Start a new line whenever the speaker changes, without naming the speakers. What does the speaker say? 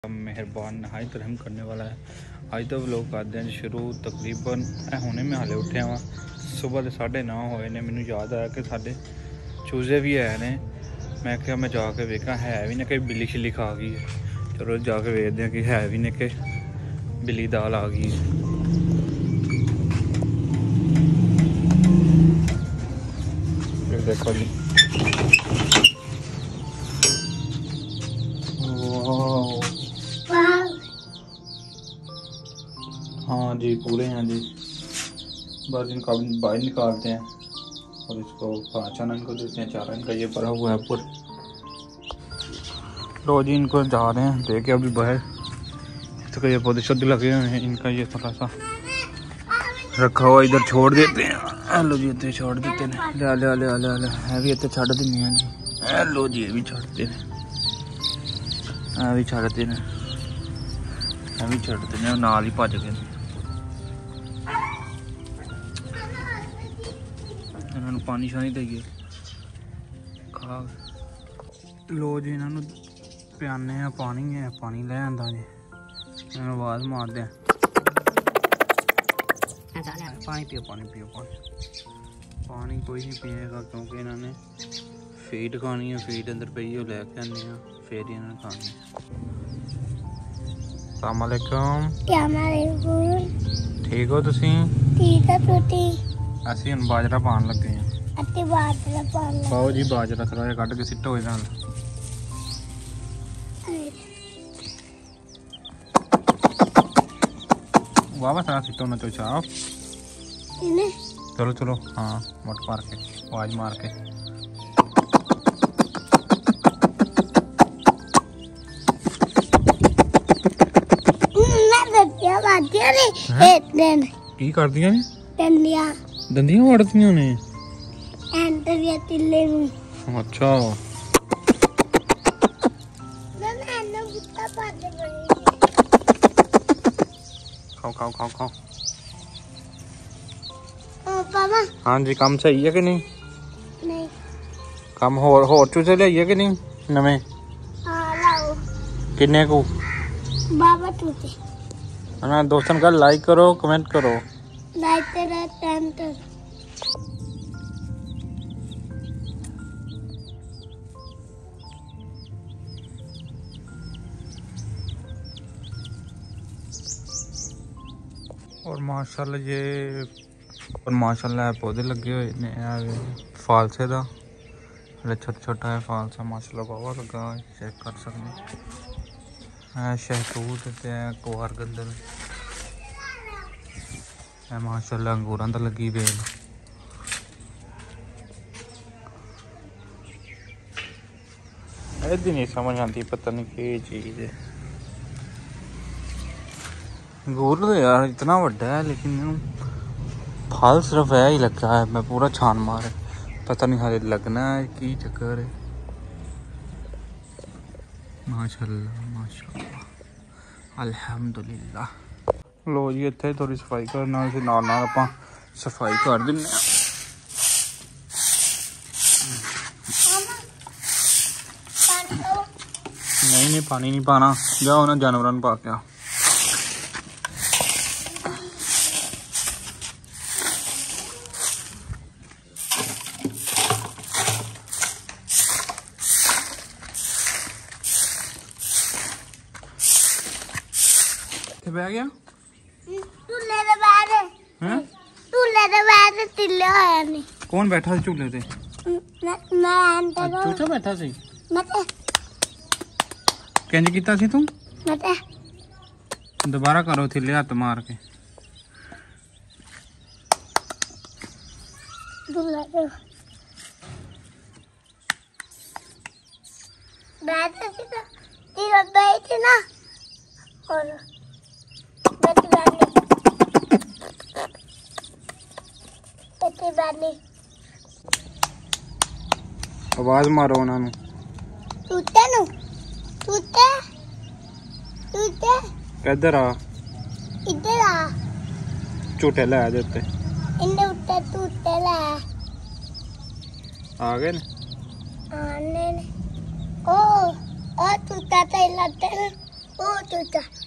मेहरबान नहाई तो रहम करने वाला है। अज तो व्लॉग करते हैं शुरू। तकरीबन हुणे मैं हाले उठिया वा, सुबह के 9:30 होए ने। मैनू याद आया कि साढ़े चूजे भी है ने। मैं क्या मैं जाके वेखा है भी ने कि बिल्ली शिल्ली खा गई है। चलो जाके वेखते हैं कि है भी ने कि बिल्ली दाल आ गई है। देखो जी, हाँ जी पूरे हैं जी। बस इनका बाहर निकालते हैं और इसको खाना इनको देते हैं चारा। इनका ये पड़ा हुआ है ऊपर। लो जी इनको जा रहे हैं दे के अभी बाहर। इसको ये पौधे शुद्ध लगे हुए हैं, इनका ये थोड़ा सा रखा हुआ इधर छोड़ देते हैं। हेलो जी इतने छोड़ देते हैं। ले ले ले ले ले है भी इतने छड़ देने हैं जी। हेलो जी ये भी छड़ते हैं, है भी छड़ते हैं, है भी छड़ते हैं। नाल ही भज गए। इन्होंने पानी शानी देइए खा। लो जी इन्होंने पियाने पानी है, पानी ले आंदा जी। इन्होंने आवाज़ मारते हैं पानी पियो पानी पियो पानी। पानी कोई नहीं पिएगा क्योंकि इन्होंने फीड खानी है। फीड अंदर पई है लैके आने फिर ही इन्होंने खानी है। अस्सलाम वालेकुम। ठीक हो तुसी?
ठीक है तुसी?
ਅਸੀਂ ਹੁਣ ਬਾਜਰਾ ਪਾਣ ਲੱਗੇ ਆ।
ਅਤੇ ਬਾਜਰਾ ਪਾਣ ਲੱਗੇ।
ਪਾਓ ਜੀ ਬਾਜਰਾ ਥੋੜਾ ਜਿਹਾ ਕੱਢ ਕੇ ਸਿੱਟੋ ਇਹਦੇ ਨਾਲ। वावा सारा सिटो ना तो चाप चलो चलो। हाँ मोट मार के आवाज मार के। की कर दिया ने? दंदियां वड़दियां ने। अच्छा खाओ खाओ खाओ खाओ। हाँ जी काम सही है कि नहीं?
नहीं
काम होर चूजे लियाइए कि नहीं नवे? किन्ने को?
बाबा चूजे।
हाँ दोस्तों का लाइक करो कमेंट करो।
लाइक करो कमेंट करो।
और माशाल्लाह ये और माशाल्लाह पौधे लगे हुए ने फालसे का। छोटा छोटा है फालसा माशाल्लाह बाबा लगा चेक कर सकते हैं। शहतूत है कुआर गंदल है माशाल्लाह। अंगूरां दा लगी बेल। एदी नहीं समझ आती पता नहीं कि चीज़ है। अंगूर तो यार इतना बड़ा है लेकिन फल सिर्फ है ही लगा है। मैं पूरा छान मारे पता नहीं हाले लगना है की चक्कर है। माशाल्लाह माशाल्लाह अल्हम्दुलिल्लाह। लो जी इत्थे थोड़ी सफाई करना नाल आपां सफाई कर दिन्ने। नहीं पानी नहीं पाना, जाओ ना जानवरों पा के। बह गया कौन बैठा सी झूले ते? चूचा बैठा सी। किंज कीता सी तू? दोबारा करो थिले हथ मार के। आवाज मारो उन्होंने। किधर आ?
इधर आ।
झूठे लै देते
इन्ने उत्ते झूठे लै
आ गए ने।
आने ने ओ झूठा तो लगते ओ टूटा